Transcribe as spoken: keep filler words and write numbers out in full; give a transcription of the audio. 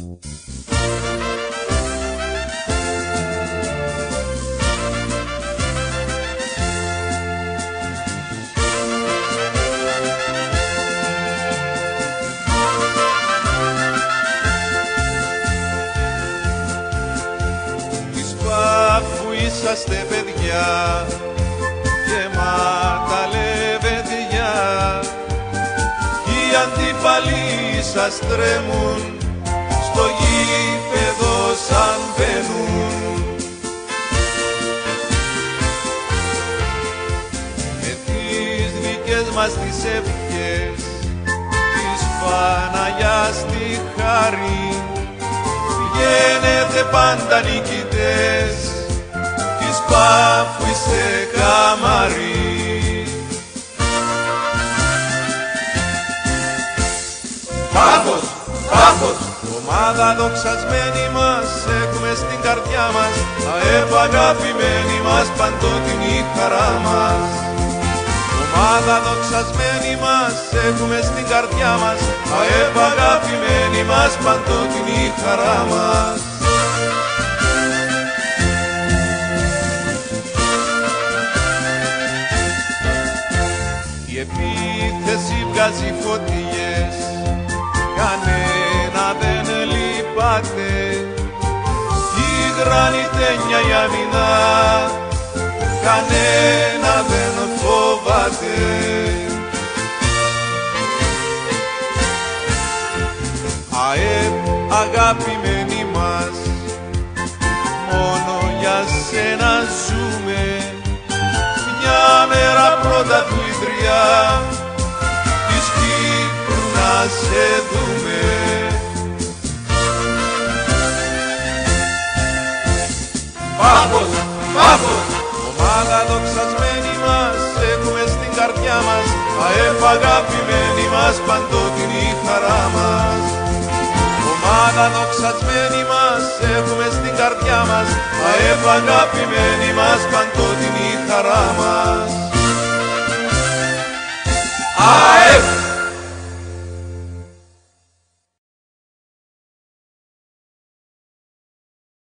Είσαστε παιδιά γεμάτα λεβεδιά κι οι αντίπαλοι σας τρέμουν στο γήπεδο σαν μπαίνουν. Με τις δικές μας τις ευχές της Παναγιάς τη χάρη βγαίνετε πάντα νικητές της Πάφου είστε καμαρί. Πάφος, Πάφος, ομάδα δοξασμένη μας έχουμε στην καρδιά μας, ΑΕΠ αγαπημένη μας, παντότινη χαρά μας. Ομάδα δοξασμένη μας έχουμε στην καρδιά μας, ΑΕΠ αγαπημένη μας, παντότινη χαρά μας. Η επίθεση βγάζει φωτιές, κανένα δεν λυπάται, η γρανιτένια η αμυνά, κανένα δεν φοβάται. ΑΕΠ αγαπημένοι μας, μόνο για σένα ζούμε, μια μέρα πρωταθλήτρια της Κύπρου να σε δούμε. Πάφος, Πάφος, ομάδα δοξασμένη μας έχουμε στην καρδιά μας, ΑΕΠ αγαπημένη μας, παντότινη χαρά μας. Ομάδα δοξασμένη μας έχουμε στην καρδιά μας, ΑΕΠ αγαπημένη μας, παντότινη χαρά μας. ΑΕΠ!